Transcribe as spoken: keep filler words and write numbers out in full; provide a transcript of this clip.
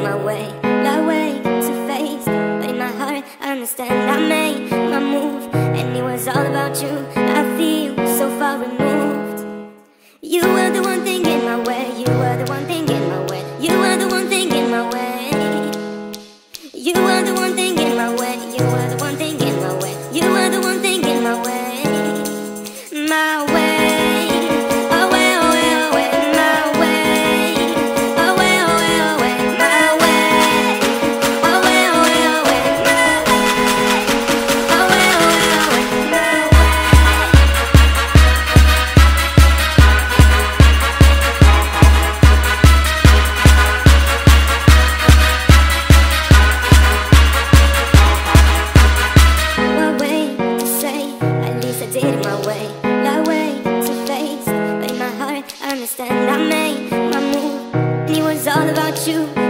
my way, my way to face. But in my heart, I understand I made my move, and it was all about you. I feel so far removed. You were the one thing in my way. You were the one thing in my way. You were the one thing in my way. You were the one thing in my way. You were the one thing in my way. You were the one thing in my way. My way. I made my move, and it was all about you.